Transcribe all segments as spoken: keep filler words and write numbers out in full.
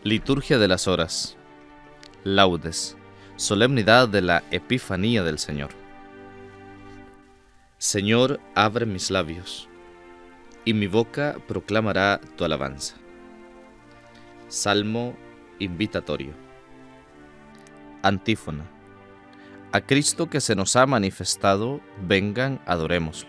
Liturgia de las Horas. Laudes. Solemnidad de la Epifanía del Señor. Señor, abre mis labios, y mi boca proclamará tu alabanza. Salmo invitatorio. Antífona. A Cristo que se nos ha manifestado, vengan, adorémoslo.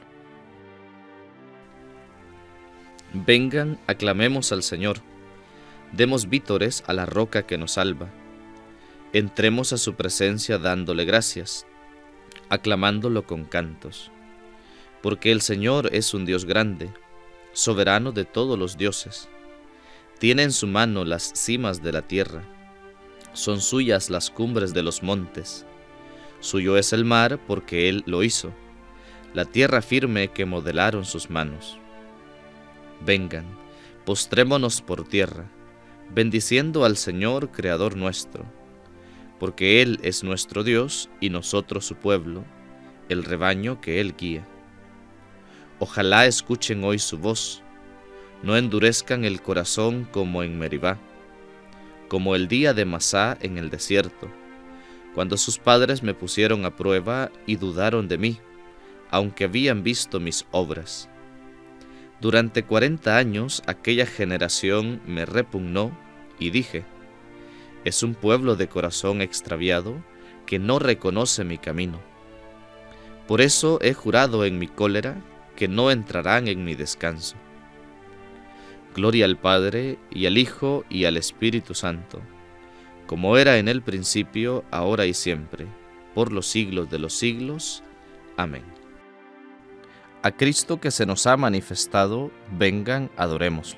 Vengan, aclamemos al Señor. Demos vítores a la roca que nos salva. Entremos a su presencia dándole gracias, aclamándolo con cantos. Porque el Señor es un Dios grande, soberano de todos los dioses. Tiene en su mano las cimas de la tierra, son suyas las cumbres de los montes. Suyo es el mar porque Él lo hizo, la tierra firme que modelaron sus manos. Vengan, postrémonos por tierra, bendiciendo al Señor, Creador nuestro, porque Él es nuestro Dios y nosotros su pueblo, el rebaño que Él guía. Ojalá escuchen hoy su voz, no endurezcan el corazón como en Meribá, como el día de Masá en el desierto, cuando sus padres me pusieron a prueba y dudaron de mí, aunque habían visto mis obras. Durante cuarenta años aquella generación me repugnó y dije, es un pueblo de corazón extraviado que no reconoce mi camino. Por eso he jurado en mi cólera que no entrarán en mi descanso. Gloria al Padre, y al Hijo, y al Espíritu Santo, como era en el principio, ahora y siempre, por los siglos de los siglos. Amén. A Cristo que se nos ha manifestado, vengan, adorémoslo.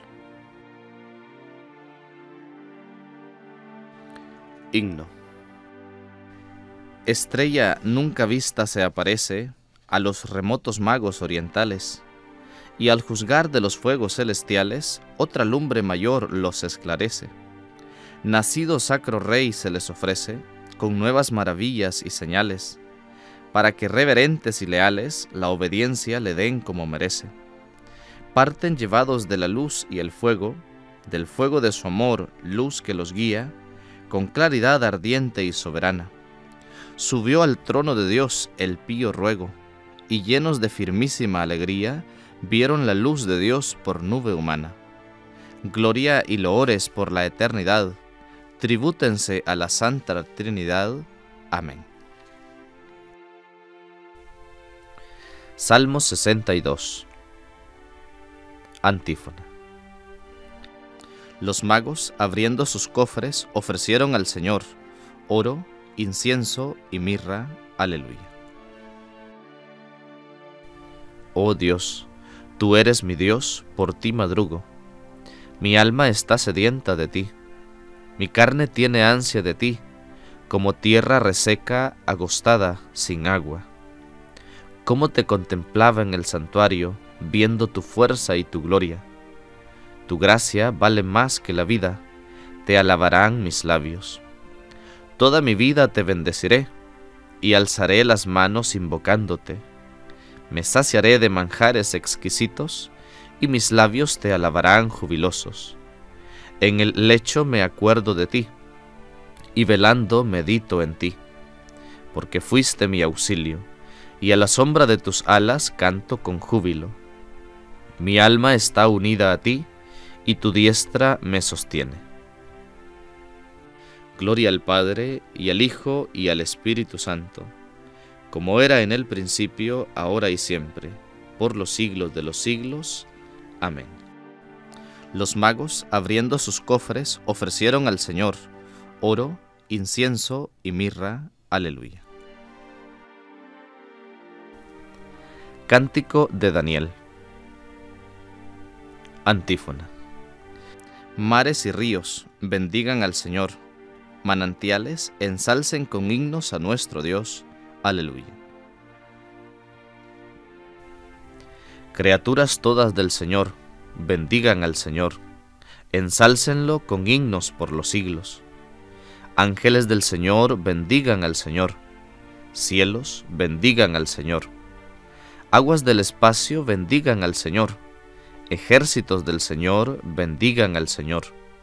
Himno. Estrella nunca vista se aparece a los remotos magos orientales, y al juzgar de los fuegos celestiales, otra lumbre mayor los esclarece. Nacido sacro Rey se les ofrece, con nuevas maravillas y señales, para que reverentes y leales la obediencia le den como merece. Parten llevados de la luz y el fuego, del fuego de su amor, luz que los guía, con claridad ardiente y soberana. Subió al trono de Dios el pío ruego, y llenos de firmísima alegría, vieron la luz de Dios por nube humana. Gloria y loores por la eternidad, tribútense a la Santa Trinidad. Amén. Salmo sesenta y dos. Antífona. Los magos, abriendo sus cofres, ofrecieron al Señor oro, incienso y mirra. Aleluya. Oh Dios, tú eres mi Dios, por ti madrugo. Mi alma está sedienta de ti, mi carne tiene ansia de ti, como tierra reseca, agostada, sin agua. Cómo te contemplaba en el santuario, viendo tu fuerza y tu gloria. Tu gracia vale más que la vida, te alabarán mis labios. Toda mi vida te bendeciré, y alzaré las manos invocándote. Me saciaré de manjares exquisitos, y mis labios te alabarán jubilosos. En el lecho me acuerdo de ti, y velando medito en ti, porque fuiste mi auxilio, y a la sombra de tus alas canto con júbilo. Mi alma está unida a ti, y tu diestra me sostiene. Gloria al Padre, y al Hijo, y al Espíritu Santo, como era en el principio, ahora y siempre, por los siglos de los siglos. Amén. Los magos, abriendo sus cofres, ofrecieron al Señor oro, incienso y mirra. Aleluya. Cántico de Daniel. Antífona. Mares y ríos, bendigan al Señor. Manantiales, ensalcen con himnos a nuestro Dios. Aleluya. Criaturas todas del Señor, bendigan al Señor. Ensálcenlo con himnos por los siglos. Ángeles del Señor, bendigan al Señor. Cielos, bendigan al Señor. Aguas del espacio, bendigan al Señor. Ejércitos del Señor, bendigan al Señor.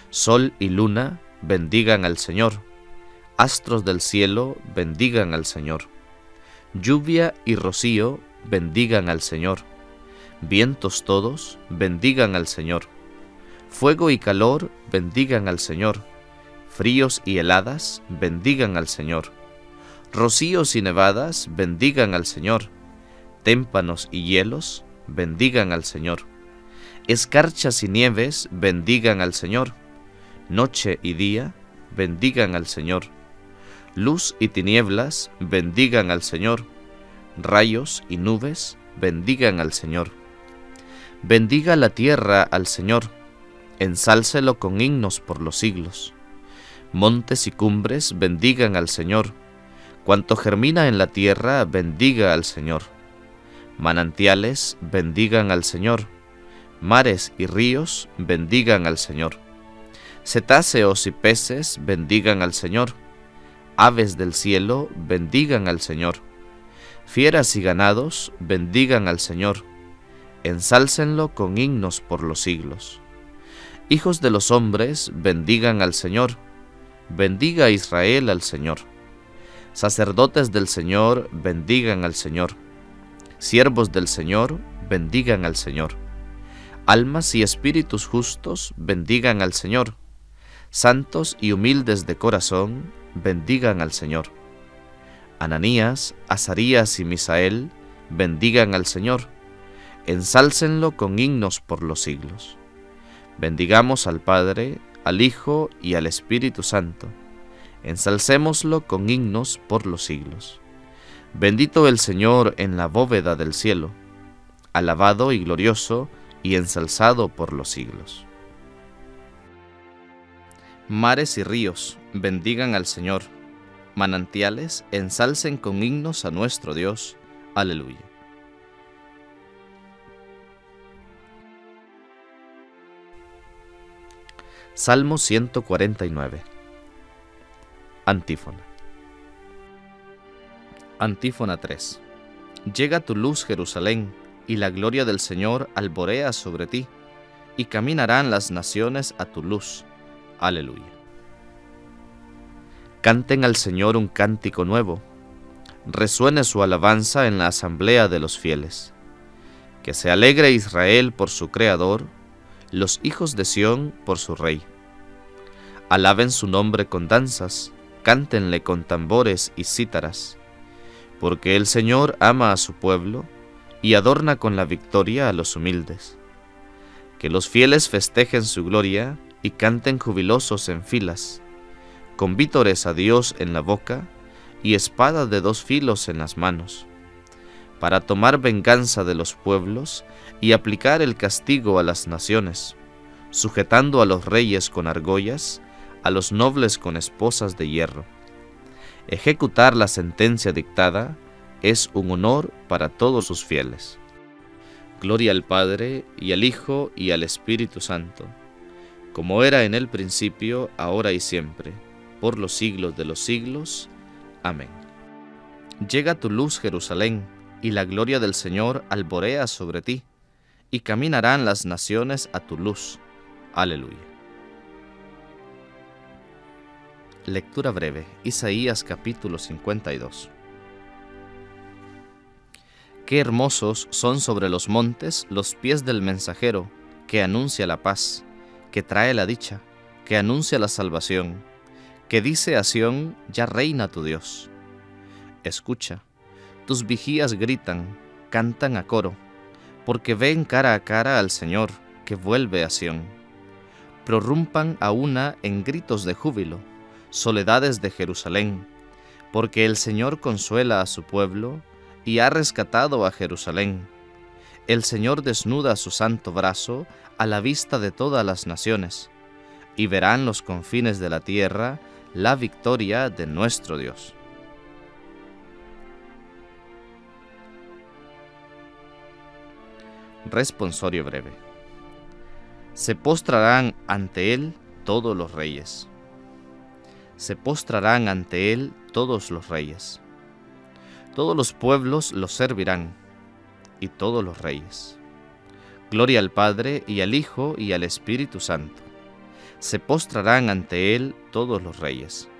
Sol y luna, bendigan al Señor. Astros del cielo, bendigan al Señor. Lluvia y rocío, bendigan al Señor. Vientos todos, bendigan al Señor. Fuego y calor, bendigan al Señor. Fríos y heladas, bendigan al Señor. Rocíos y nevadas, bendigan al Señor. Témpanos y hielos, bendigan al Señor. Escarchas y nieves, bendigan al Señor. Noche y día, bendigan al Señor. Luz y tinieblas, bendigan al Señor. Rayos y nubes, bendigan al Señor. Bendiga la tierra al Señor, ensálcelo con himnos por los siglos. Montes y cumbres, bendigan al Señor. Cuanto germina en la tierra, bendiga al Señor. Manantiales, bendigan al Señor. Mares y ríos, bendigan al Señor. Cetáceos y peces, bendigan al Señor. Aves del cielo, bendigan al Señor. Fieras y ganados, bendigan al Señor. Ensálcenlo con himnos por los siglos. Hijos de los hombres, bendigan al Señor. Bendiga Israel al Señor. Sacerdotes del Señor, bendigan al Señor. Siervos del Señor, bendigan al Señor. Almas y espíritus justos, bendigan al Señor. Santos y humildes de corazón, bendigan al Señor. Ananías, Azarías y Misael, bendigan al Señor. Ensálcenlo con himnos por los siglos. Bendigamos al Padre, al Hijo y al Espíritu Santo. Ensalcémoslo con himnos por los siglos. Bendito el Señor en la bóveda del cielo, alabado y glorioso y ensalzado por los siglos. Mares y ríos, bendigan al Señor. Manantiales, ensalcen con himnos a nuestro Dios. Aleluya. Salmo ciento cuarenta y nueve. Antífona. Antífona tres. Llega tu luz, Jerusalén, y la gloria del Señor alborea sobre ti, y caminarán las naciones a tu luz. Aleluya. Canten al Señor un cántico nuevo, resuene su alabanza en la asamblea de los fieles. Que se alegre Israel por su Creador, los hijos de Sión por su Rey. Alaben su nombre con danzas, cántenle con tambores y cítaras, porque el Señor ama a su pueblo y adorna con la victoria a los humildes. Que los fieles festejen su gloria y canten jubilosos en filas, con vítores a Dios en la boca y espada de dos filos en las manos, para tomar venganza de los pueblos y aplicar el castigo a las naciones, sujetando a los reyes con argollas, a los nobles con esposas de hierro. Ejecutar la sentencia dictada es un honor para todos sus fieles. Gloria al Padre, y al Hijo, y al Espíritu Santo, como era en el principio, ahora y siempre, por los siglos de los siglos. Amén. Llega tu luz, Jerusalén, y la gloria del Señor alborea sobre ti, y caminarán las naciones a tu luz. Aleluya. Lectura breve, Isaías capítulo cincuenta y dos. Qué hermosos son sobre los montes los pies del mensajero, que anuncia la paz, que trae la dicha, que anuncia la salvación, que dice a Sión, ya reina tu Dios. Escucha, tus vigías gritan, cantan a coro, porque ven cara a cara al Señor, que vuelve a Sión. Prorrumpan a una en gritos de júbilo, soledades de Jerusalén, porque el Señor consuela a su pueblo y ha rescatado a Jerusalén. El Señor desnuda su santo brazo a la vista de todas las naciones, y verán los confines de la tierra la victoria de nuestro Dios. Responsorio breve. Se postrarán ante él todos los reyes. Se postrarán ante él todos los reyes. Todos los pueblos lo servirán, y todos los reyes. Gloria al Padre, y al Hijo, y al Espíritu Santo, se postrarán ante él todos los reyes.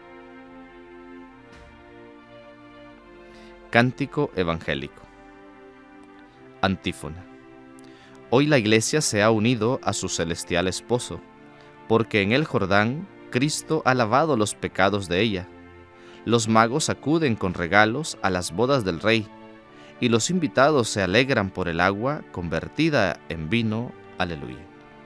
Cántico evangélico. Antífona. Hoy la Iglesia se ha unido a su celestial esposo, porque en el Jordán Cristo ha lavado los pecados de ella. Los magos acuden con regalos a las bodas del Rey, y los invitados se alegran por el agua convertida en vino. Aleluya.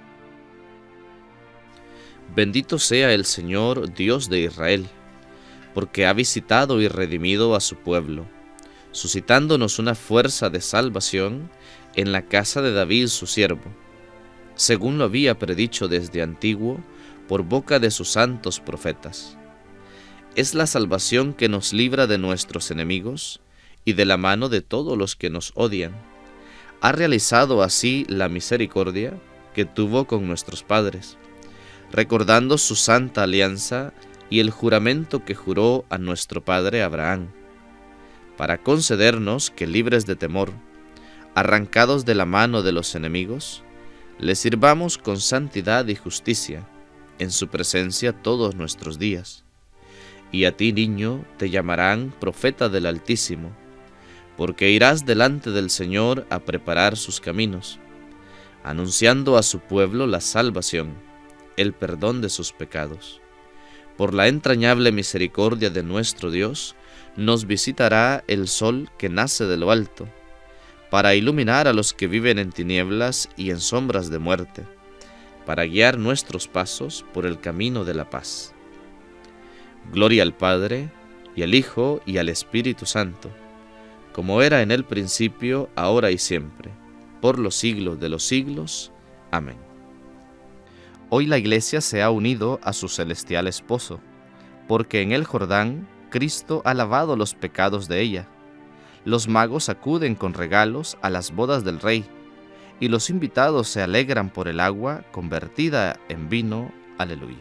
Bendito sea el Señor, Dios de Israel, porque ha visitado y redimido a su pueblo, suscitándonos una fuerza de salvación en la casa de David su siervo, según lo había predicho desde antiguo por boca de sus santos profetas. Es la salvación que nos libra de nuestros enemigos y de la mano de todos los que nos odian. Ha realizado así la misericordia que tuvo con nuestros padres, recordando su santa alianza y el juramento que juró a nuestro padre Abraham, para concedernos que, libres de temor, arrancados de la mano de los enemigos, le sirvamos con santidad y justicia en su presencia todos nuestros días. Y a ti, niño, te llamarán profeta del Altísimo, porque irás delante del Señor a preparar sus caminos, anunciando a su pueblo la salvación, el perdón de sus pecados. Por la entrañable misericordia de nuestro Dios, nos visitará el sol que nace de lo alto, para iluminar a los que viven en tinieblas y en sombras de muerte, para guiar nuestros pasos por el camino de la paz. Gloria al Padre, y al Hijo, y al Espíritu Santo, como era en el principio, ahora y siempre, por los siglos de los siglos. Amén. Hoy la Iglesia se ha unido a su celestial esposo, porque en el Jordán Cristo ha lavado los pecados de ella. Los magos acuden con regalos a las bodas del Rey, y los invitados se alegran por el agua convertida en vino. Aleluya.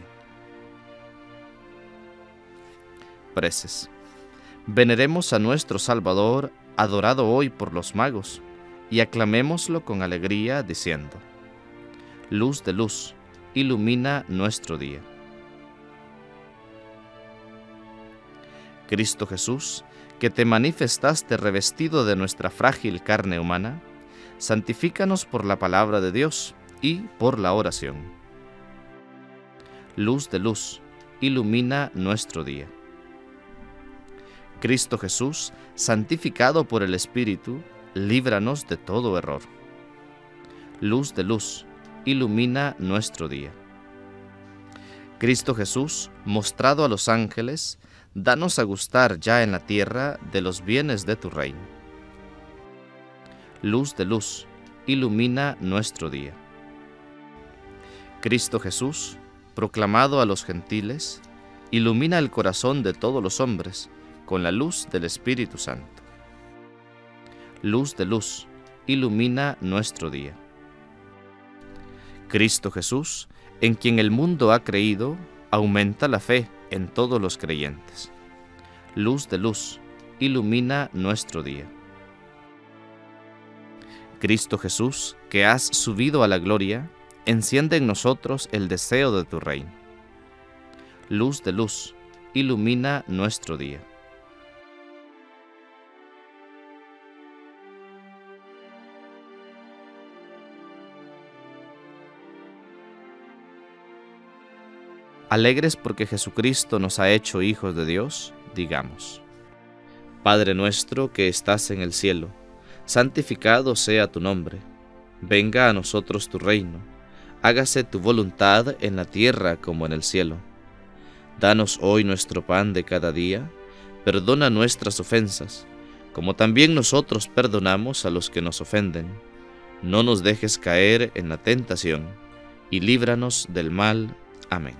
Preces. Veneremos a nuestro Salvador, adorado hoy por los magos, y aclamémoslo con alegría, diciendo: Luz de luz, ilumina nuestro día. Cristo Jesús, que te manifestaste revestido de nuestra frágil carne humana, santifícanos por la palabra de Dios y por la oración. Luz de luz, ilumina nuestro día. Cristo Jesús, santificado por el Espíritu, líbranos de todo error. Luz de luz, ilumina nuestro día. Cristo Jesús, mostrado a los ángeles, danos a gustar ya en la tierra de los bienes de tu reino. Luz de luz, ilumina nuestro día. Cristo Jesús, proclamado a los gentiles, ilumina el corazón de todos los hombres con la luz del Espíritu Santo. Luz de luz, ilumina nuestro día. Cristo Jesús, en quien el mundo ha creído, aumenta la fe en todos los creyentes. Luz de luz, ilumina nuestro día. Cristo Jesús, que has subido a la gloria, enciende en nosotros el deseo de tu reino. Luz de luz, ilumina nuestro día. Alegres porque Jesucristo nos ha hecho hijos de Dios, digamos: Padre nuestro que estás en el cielo, santificado sea tu nombre. Venga a nosotros tu reino. Hágase tu voluntad en la tierra como en el cielo. Danos hoy nuestro pan de cada día. Perdona nuestras ofensas, como también nosotros perdonamos a los que nos ofenden. No nos dejes caer en la tentación, y líbranos del mal. Amén.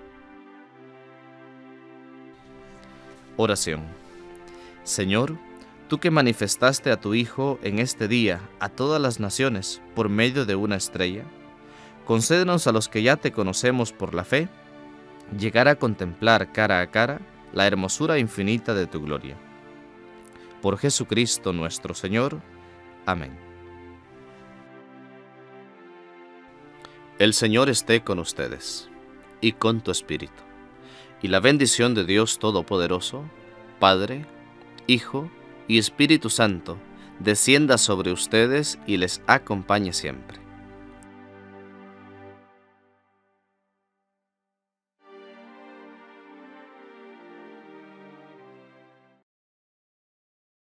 Oración. Señor, tú que manifestaste a tu Hijo en este día a todas las naciones por medio de una estrella, concédenos a los que ya te conocemos por la fe, llegar a contemplar cara a cara la hermosura infinita de tu gloria. Por Jesucristo nuestro Señor. Amén. El Señor esté con ustedes. y con tu espíritu. Y la bendición de Dios Todopoderoso, Padre, Hijo y Espíritu Santo, descienda sobre ustedes y les acompañe siempre.